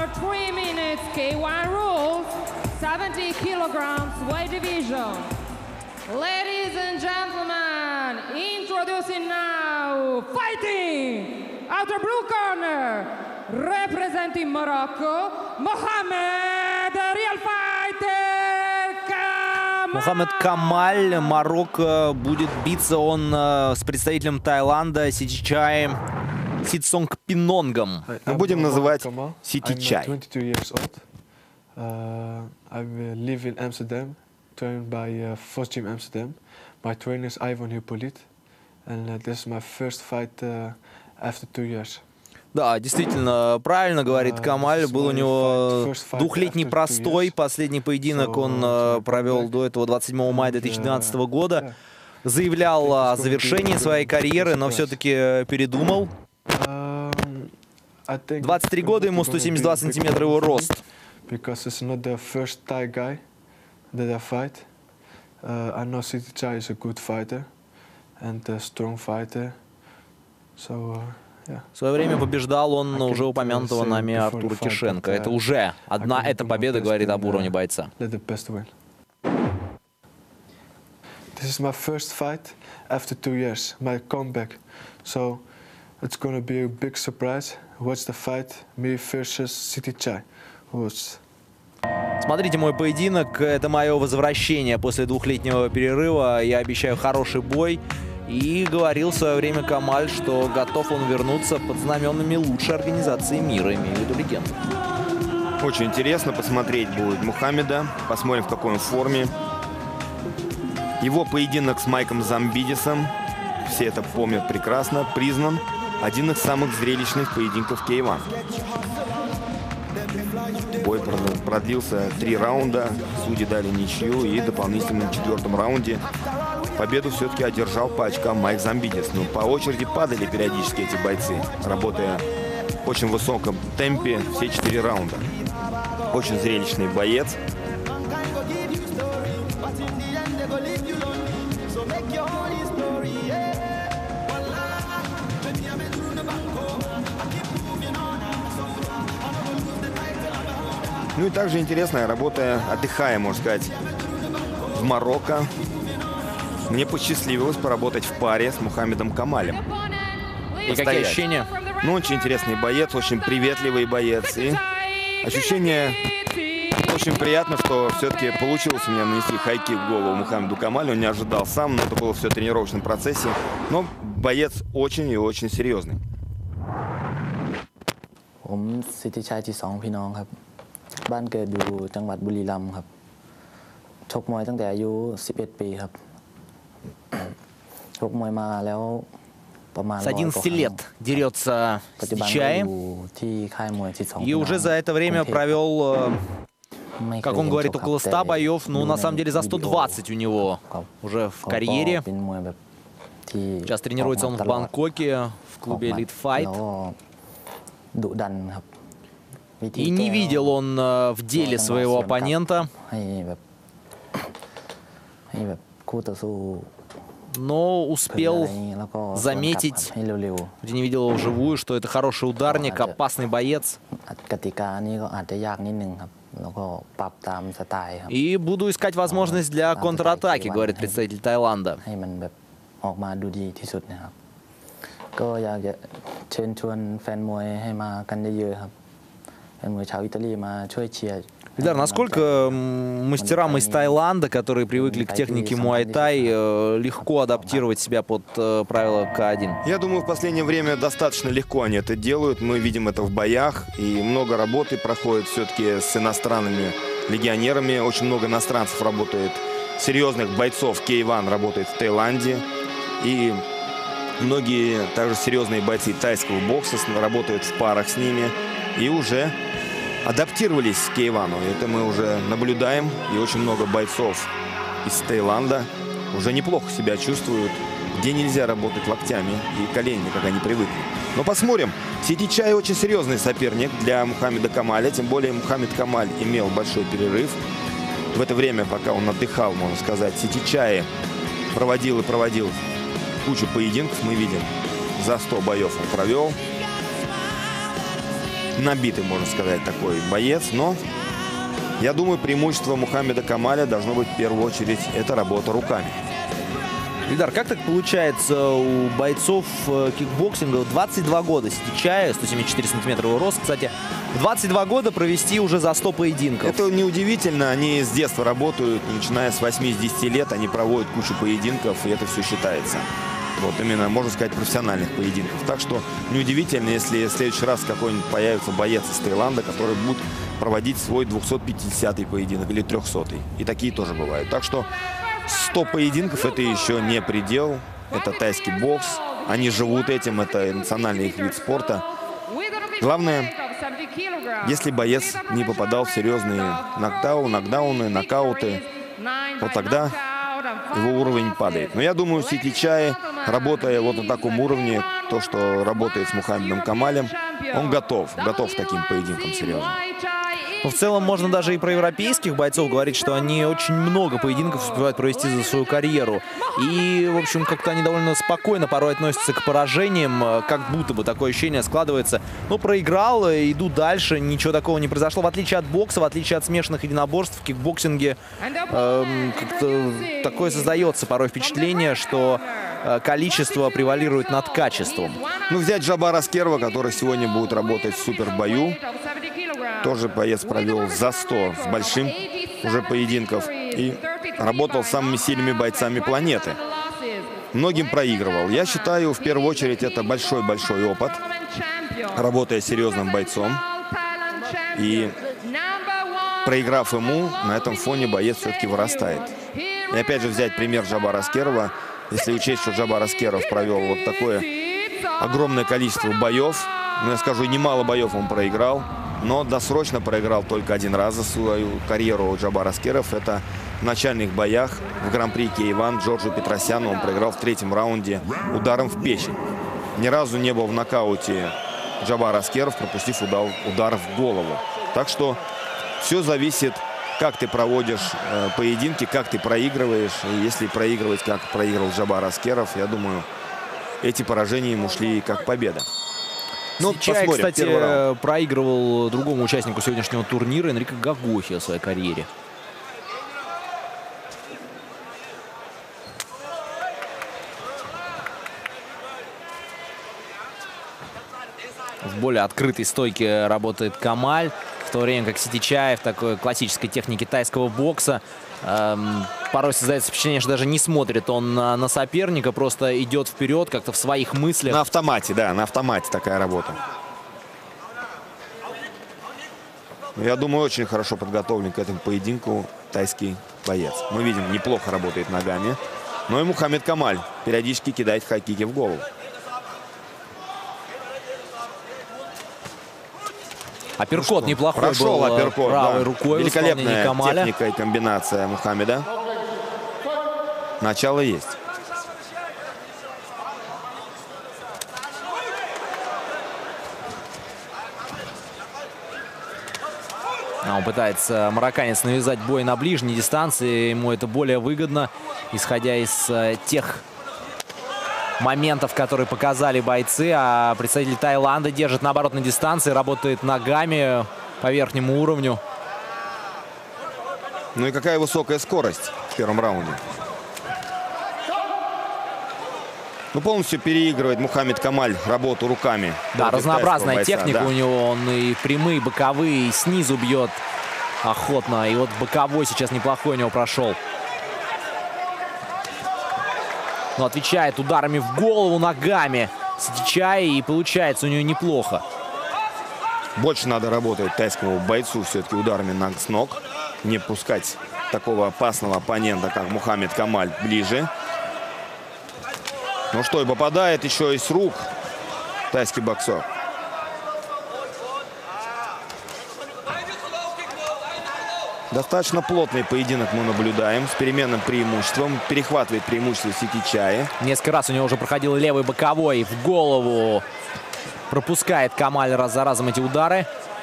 3 minutes, K1 rules, 70 kilograms weight division. Ladies and gentlemen, introducing now, fighting out of blue corner, representing Morocco, Mohamed Real Fighter Kamal. Мухаммед Камаль, Марокко, будет биться он с представителем Таиланда Ситичай Ситсонгпинонгом. Мы будем называть Ситичай. I live in Amsterdam, trained by Vos Gym Amsterdam. My trainer is Ivan Hippolyt, and this is my first fight after 2 years. Да, действительно, правильно говорит Камаль. Был у него двухлетний простой. Последний поединок он провел до этого 27 мая 2012 года. Заявлял о завершении своей карьеры, но все-таки передумал. 23 года, ему 172 сантиметра его рост. Because it's not the first Thai guy that I fight. I know Sitijai is a good fighter and a strong fighter. So, yeah. В свое время побеждал он уже упомянутого нами Артура Тишенко. Это уже одна эта победа говорит об уровне бойца. This is my first fight after 2 years, my comeback. So it's gonna be a big surprise. Watch the fight, me versus Sitijai. Смотрите мой поединок, это мое возвращение после двухлетнего перерыва. Я обещаю хороший бой. И говорил в свое время Камаль, что готов он вернуться под знаменами лучшей организации мира, имею в виду легенду. Очень интересно посмотреть будет Мухаммеда. Посмотрим, в какой он форме. Его поединок с Майком Замбидисом, все это помнят прекрасно, признан один из самых зрелищных поединков K1. Бой продлился 3 раунда, судьи дали ничью, и дополнительно в 4-м раунде победу все-таки одержал по очкам Майк Замбидис. Но по очереди падали периодически эти бойцы, работая в очень высоком темпе все 4 раунда. Очень зрелищный боец. Ну и также интересная работа, отдыхая, можно сказать, в Марокко. Мне посчастливилось поработать в паре с Мухаммедом Камалем. И какие ощущения? Ну, очень интересный боец, очень приветливый боец. И ощущение очень приятно, что все-таки получилось у меня нанести хайки в голову Мухаммеду Камалю. Он не ожидал сам, но это было все в тренировочном процессе. Но боец очень и очень серьезный. บ้านเกิดอยู่จังหวัดบุรีรัมย์ครับชกมวยตั้งแต่อายุ11 ปีครับชกมวยมาแล้วประมาณ С 11 лет дерется с Ситичаем. И уже за это время провел, как он говорит, около 100 боев. Ну, на самом деле, за 120 у него уже в карьере. Сейчас тренируется он в Бангкоке, в клубе Elite Fight. И не видел он в деле своего оппонента, но успел заметить, где не видел его вживую, что это хороший ударник, опасный боец. И буду искать возможность для контратаки, говорит представитель Таиланда. Ильдар, насколько мастерам из Таиланда, которые привыкли к технике муай-тай, легко адаптировать себя под правила К1? Я думаю, в последнее время достаточно легко они это делают. Мы видим это в боях, и много работы проходит все-таки с иностранными легионерами. Очень много иностранцев работает, серьезных бойцов K1 работает в Таиланде. И многие также серьезные бойцы тайского бокса работают в парах с ними. И уже адаптировались к K1. Это мы уже наблюдаем. И очень много бойцов из Таиланда уже неплохо себя чувствуют, где нельзя работать локтями и коленями, как они привыкли. Но посмотрим. Ситичай очень серьезный соперник для Мухаммеда Камаля. Тем более Мухаммед Камаль имел большой перерыв. В это время, пока он отдыхал, можно сказать, Ситичай проводил кучу поединков. Мы видим, за 100 боев он провел. набитый, можно сказать, такой боец. Но я думаю, преимущество Мухаммеда Камаля должно быть в первую очередь это работа руками. Ильдар, как так получается у бойцов кикбоксинга 22 года? Ситичая, 174 сантиметра его рост. Кстати, 22 года провести уже за 100 поединков. Это неудивительно. Они с детства работают, начиная с 8-10 лет. Они проводят кучу поединков, и это все считается. Вот именно, можно сказать, профессиональных поединков. Так что неудивительно, если в следующий раз какой-нибудь появится боец из Таиланда, который будет проводить свой 250-й поединок или 300-й. И такие тоже бывают. Так что 100 поединков – это еще не предел. Это тайский бокс. Они живут этим. Это национальный их вид спорта. Главное, если боец не попадал в серьезные нокдауны, нокауты, вот тогда его уровень падает. Но я думаю, Ситичай, работая вот на таком уровне, то, что работает с Мухаммедом Камалем, он готов к таким поединкам серьезным. Но в целом можно даже и про европейских бойцов говорить, что они очень много поединков успевают провести за свою карьеру. И, в общем, как-то они довольно спокойно порой относятся к поражениям, как будто бы такое ощущение складывается. Ну, проиграл, иду дальше, ничего такого не произошло. В отличие от бокса, в отличие от смешанных единоборств, в кикбоксинге как-то такое создается порой впечатление, что количество превалирует над качеством. Ну, взять Джабара Аскерова, который сегодня будет работать в супербою. Тоже боец провел за 100 с большим уже поединков и работал с самыми сильными бойцами планеты. Многим проигрывал. Я считаю, в первую очередь, это большой-большой опыт, работая с серьезным бойцом. И проиграв ему, на этом фоне боец все-таки вырастает. И опять же взять пример Джабара Аскерова. Если учесть, что Джабар Аскеров провел вот такое огромное количество боев, ну, я скажу, немало боев он проиграл, но досрочно проиграл только один раз за свою карьеру Джабар Аскеров. Это в начальных боях в Гран-при Кейван Джорджу Петросяну. Он проиграл в 3-м раунде ударом в печень. Ни разу не был в нокауте Джабар Аскеров, пропустив удар в голову. Так что все зависит, как ты проводишь поединки, как ты проигрываешь. И если проигрывать, как проиграл Джабар Аскеров, я думаю, эти поражения ему шли как победа. Ну, Чай, кстати, проигрывал другому участнику сегодняшнего турнира, Энрико Гагохи, в своей карьере. В более открытой стойке работает Камаль, в то время как Ситичай в такой классической технике тайского бокса. Порой создается впечатление, что даже не смотрит он на соперника, просто идет вперед как-то в своих мыслях. На автомате, да, на автомате такая работа. Я думаю, очень хорошо подготовлен к этому поединку тайский боец. Мы видим, неплохо работает ногами. Но и Мухаммед Камаль периодически кидает хайкики в голову. Апперкот неплохой прошел был апперкот, правой да. рукой. Великолепная техника и комбинация Мухаммеда. Начало есть. Он пытается, марокканец, навязать бой на ближней дистанции. Ему это более выгодно, исходя из тех моментов, которые показали бойцы. А представитель Таиланда держит, наоборот, на дистанции, работает ногами по верхнему уровню. Ну и какая высокая скорость в первом раунде. Ну, полностью переигрывает Мухаммед Камаль работу руками. Да, разнообразная бойца, техника, да. У него. Он и прямые, боковые, и снизу бьет охотно. И вот боковой сейчас неплохой у него прошел. Но отвечает ударами в голову, ногами Ситичай, и получается у него неплохо. Больше надо работать тайскому бойцу все-таки ударами с ног. Не пускать такого опасного оппонента, как Мухаммед Камаль, ближе. Ну что, и попадает еще и с рук тайский боксер. Достаточно плотный поединок мы наблюдаем с переменным преимуществом. Перехватывает преимущество Ситичая. Несколько раз у него уже проходил левый боковой в голову. Пропускает Камаль раз за разом эти удары.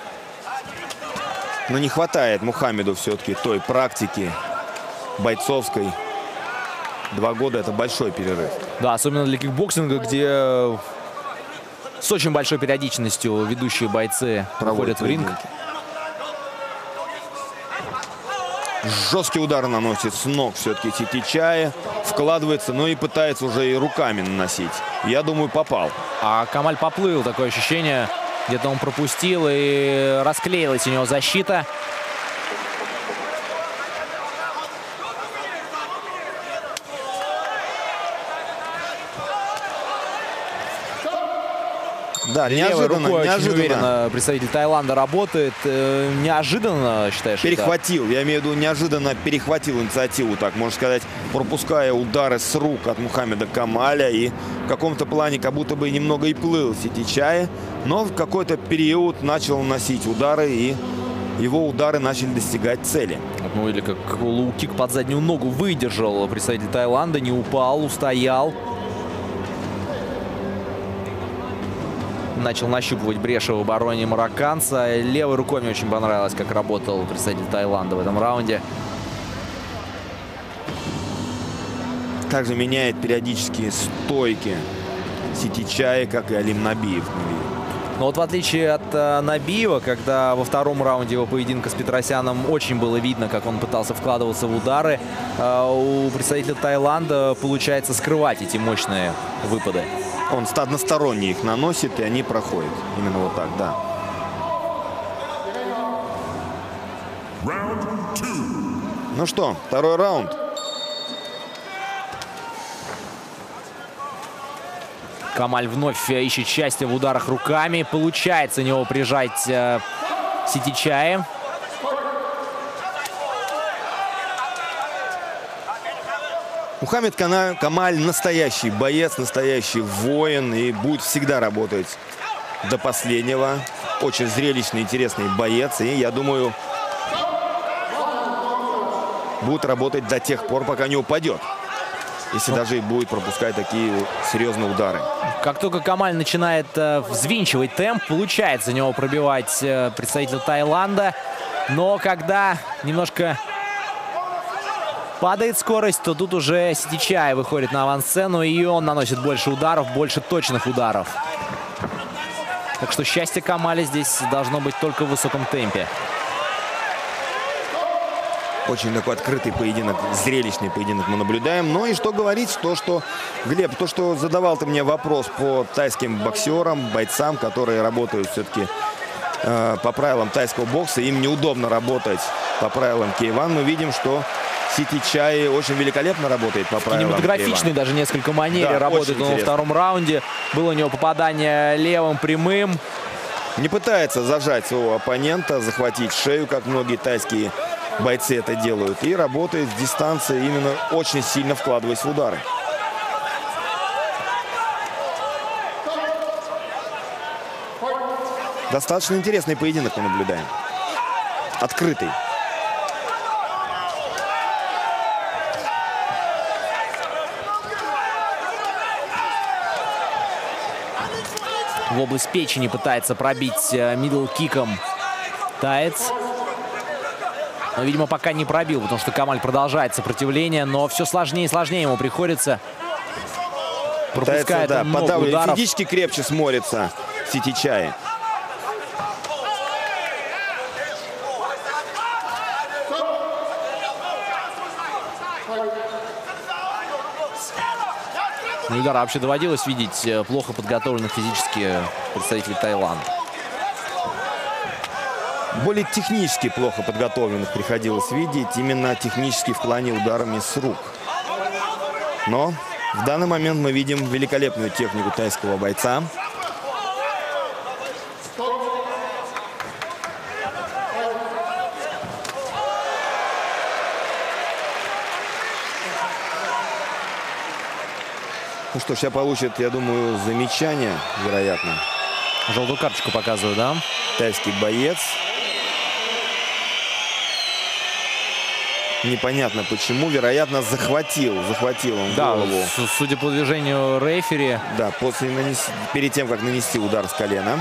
Но не хватает Мухаммеду все-таки той практики бойцовской. 2 года — это большой перерыв. Да, особенно для кикбоксинга, где с очень большой периодичностью ведущие бойцы проходят в ринг. Жесткий удар наносит с ног все-таки Ситичая. Вкладывается, но и пытается уже и руками наносить. Я думаю, попал. А Камаль поплыл, такое ощущение. Где-то он пропустил, и расклеилась у него защита. Да, неожиданно, очень уверенно представитель Таиланда работает. Неожиданно, считаешь? Перехватил, я имею в виду, неожиданно перехватил инициативу, так можно сказать, пропуская удары с рук от Мухаммеда Камаля. И в каком-то плане как будто бы немного и плыл Ситичая, но в какой-то период начал наносить удары, и его удары начали достигать цели. Ну или как лоу-кик под заднюю ногу выдержал представитель Таиланда, не упал, устоял. Начал нащупывать бреши в обороне марокканца. Левой рукой мне очень понравилось, как работал представитель Таиланда в этом раунде. Также меняет периодически стойки Ситичая, как и Алим Набиев. Но вот в отличие от Набиева, когда во втором раунде его поединка с Петросяном очень было видно, как он пытался вкладываться в удары, у представителя Таиланда получается скрывать эти мощные выпады. Он односторонне их наносит, и они проходят. Именно вот так, да. Ну что, второй раунд. Камаль вновь ищет счастье в ударах руками. Получается у него прижать Ситичая. Мухаммед Камаль настоящий боец, настоящий воин и будет всегда работать до последнего. Очень зрелищный, интересный боец. И я думаю, будет работать до тех пор, пока не упадет. Если даже и будет пропускать такие серьезные удары. Как только Камаль начинает взвинчивать темп, получается у него пробивать представителя Таиланда. Но когда немножко падает скорость, то тут уже Ситичая выходит на авансцену, и он наносит больше ударов, больше точных ударов. Так что счастье Камаля здесь должно быть только в высоком темпе. Очень такой открытый поединок, зрелищный поединок мы наблюдаем. Ну и что говорить, что Глеб, то, что задавал ты мне вопрос по тайским боксерам, бойцам, которые работают все-таки по правилам тайского бокса, им неудобно работать по правилам K1. Мы видим, что Ситичай очень великолепно работает по правилам кинематографичный даже несколько манере, да, работает он во втором раунде. Было у него попадание левым прямым. Не пытается зажать своего оппонента, захватить шею, как многие тайские бойцы это делают. И работает с дистанции, именно очень сильно вкладываясь в удары. Достаточно интересный поединок мы наблюдаем. Открытый. В область печени пытается пробить мидл-киком таец. Но, видимо, пока не пробил, потому что Камаль продолжает сопротивление. Но все сложнее и сложнее ему приходится. Пропускает, да, подавливает. Физически крепче смотрится Ситичай. Ильдара вообще доводилось видеть плохо подготовленных физически представителей Таиланда. Более технически плохо подготовленных приходилось видеть. Именно технически в плане ударами с рук. Но в данный момент мы видим великолепную технику тайского бойца. Ну что, сейчас получит, я думаю, замечание, вероятно. Желтую карточку показываю, да? Тайский боец. Непонятно почему. Вероятно, захватил он голову. Судя по движению рефери. Да, перед тем, как нанести удар с колена.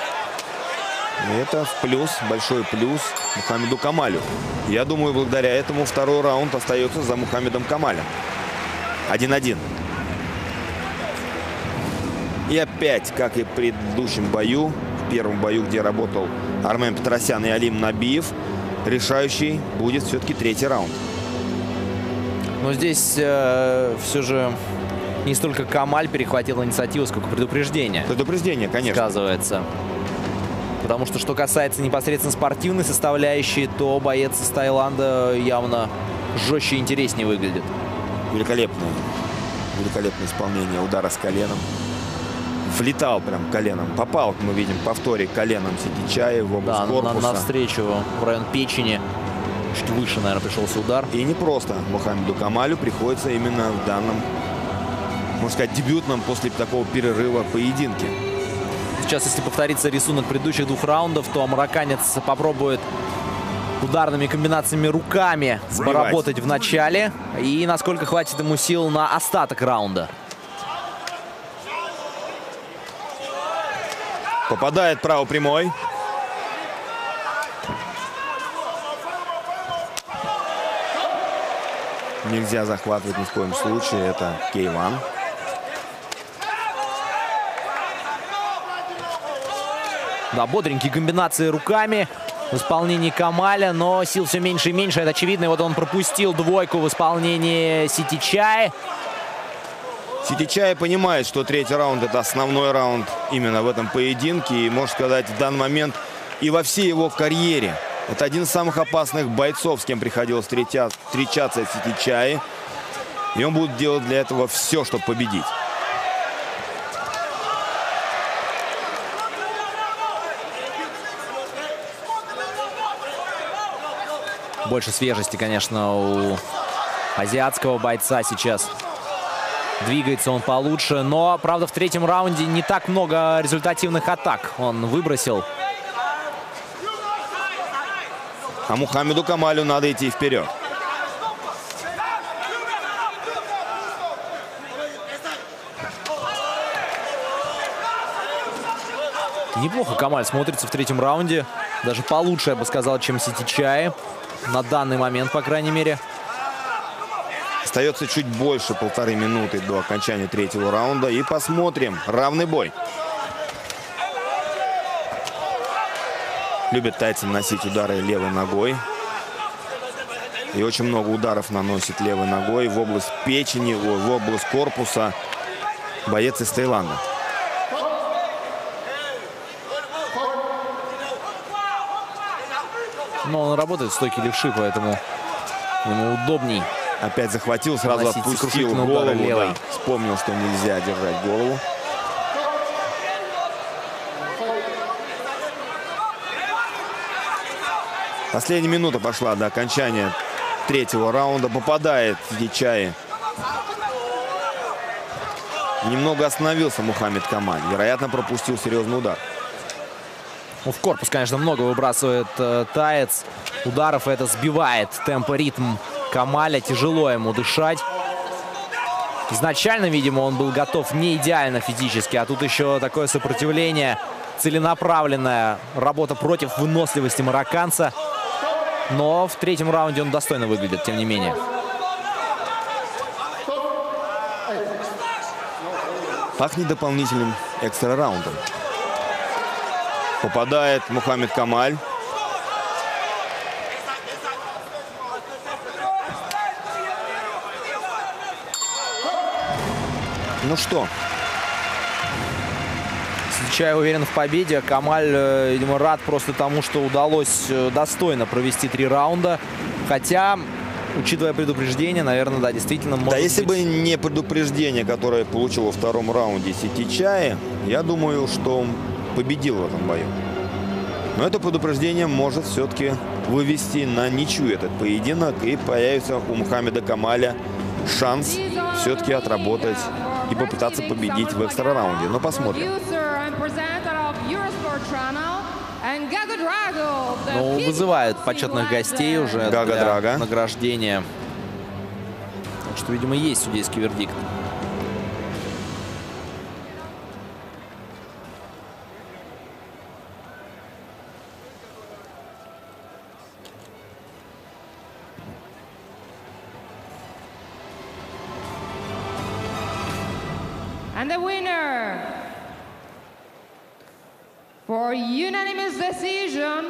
И это в плюс, большой плюс Мухаммеду Камалю. Я думаю, благодаря этому второй раунд остается за Мухаммедом Камалем. 1-1. И опять, как и в предыдущем бою, в первом бою, где работал Армен Петросян и Алим Набиев, решающий будет все-таки третий раунд. Но здесь все же не столько Камаль перехватил инициативу, сколько предупреждение. Предупреждение, конечно. Сказывается. Потому что касается непосредственно спортивной составляющей, то боец из Таиланда явно жестче и интереснее выглядит. Великолепное исполнение удара с коленом. Влетал прям коленом. Попал, мы видим, в повторе коленом Ситичаи в область корпуса. Навстречу в район печени. Чуть выше, наверное, пришелся удар. И не просто Мухаммеду Камалю приходится именно в данном, можно сказать, дебютном после такого перерыва поединке. Сейчас, если повторится рисунок предыдущих двух раундов, то марокканец попробует ударными комбинациями руками поработать в начале. И насколько хватит ему сил на остаток раунда. Попадает право прямой. Нельзя захватывать ни в коем случае. Это K1. Да, бодренькие комбинации руками в исполнении Камаля, но сил все меньше и меньше, это очевидно. И вот он пропустил двойку в исполнении Ситичаи. Ситичаи понимает, что третий раунд — это основной раунд именно в этом поединке. И, можно сказать, в данный момент и во всей его карьере это один из самых опасных бойцов, с кем приходилось встречаться Ситичаи. И он будет делать для этого все, чтобы победить. Больше свежести, конечно, у азиатского бойца сейчас. Двигается он получше, но, правда, в третьем раунде не так много результативных атак он выбросил. А Мухаммеду Камалю надо идти вперед. Неплохо Камаль смотрится в третьем раунде. Даже получше, я бы сказал, чем Ситичаи. На данный момент, по крайней мере. Остается чуть больше 1,5 минуты до окончания третьего раунда. И посмотрим. Равный бой. Любит тайцы наносить удары левой ногой. И очень много ударов наносит левой ногой в область печени, в область корпуса. Боец из Таиланда. Но он работает в стойке левши, поэтому ему удобней. Опять захватил, сразу отпустил голову. Да. Вспомнил, что нельзя держать голову. Последняя минута пошла до окончания третьего раунда. Попадает Ситичаи. Немного остановился Мухаммед Камаль. Вероятно, пропустил серьезный удар. В корпус, конечно, много выбрасывает таец. Ударов это сбивает темп, ритм Камаля. Тяжело ему дышать. Изначально, видимо, он был готов не идеально физически. А тут еще такое сопротивление. Целенаправленная работа против выносливости марокканца. Но в третьем раунде он достойно выглядит, тем не менее. Пахнет дополнительным экстра раундом. Попадает Мухаммед Камаль. Ну что? Ситичаи уверен в победе. Камаль, видимо, рад просто тому, что удалось достойно провести 3 раунда. Хотя, учитывая предупреждение, наверное, да, действительно может быть... Да, если быть... бы не предупреждение, которое получил во втором раунде Ситичаи, я думаю, что он победил в этом бою. Но это предупреждение может все-таки вывести на ничью этот поединок. И появится у Мухаммеда Камаля шанс все-таки отработать и попытаться победить в экстра раунде. Но посмотрим. Ну, вызывают почетных гостей уже для награждения. Так что, видимо, есть судейский вердикт. And the winner for unanimous decision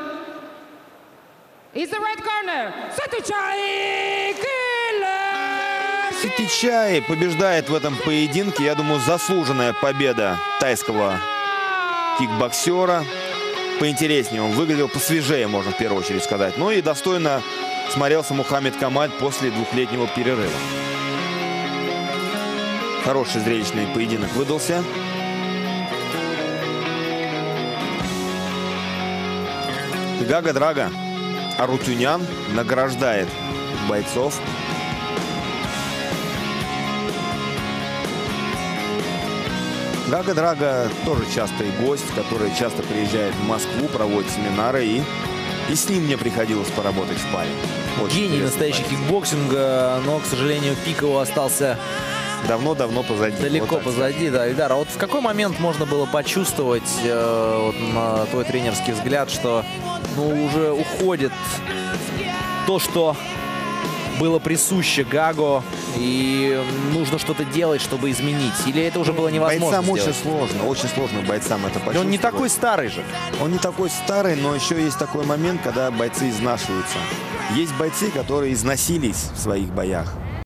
is the red corner, Satychai Killer. Сатичай побеждает в этом поединке. Я думаю, заслуженная победа тайского кикбоксера. Поинтереснее он выглядел, посвежее, можно в первую очередь сказать. Ну и достойно смотрелся Мухаммед Камаль после двухлетнего перерыва. Хороший зрелищный поединок выдался. Гага Драга Арутюнян награждает бойцов. Гага Драга тоже частый гость, который часто приезжает в Москву, проводит семинары, и с ним мне приходилось поработать в паре. Гений настоящий кикбоксинга, но, к сожалению, пик его остался давно-давно позади. Далеко вот позади, да. Ильдар, а вот в какой момент можно было почувствовать, вот, на твой тренерский взгляд, что уже уходит то, что было присуще Гаго, и нужно что-то делать, чтобы изменить? Или это уже было невозможно бойцам сделать? очень сложно бойцам это почувствовать. Но он не такой старый же. Он не такой старый, но еще есть такой момент, когда бойцы изнашиваются. Есть бойцы, которые износились в своих боях.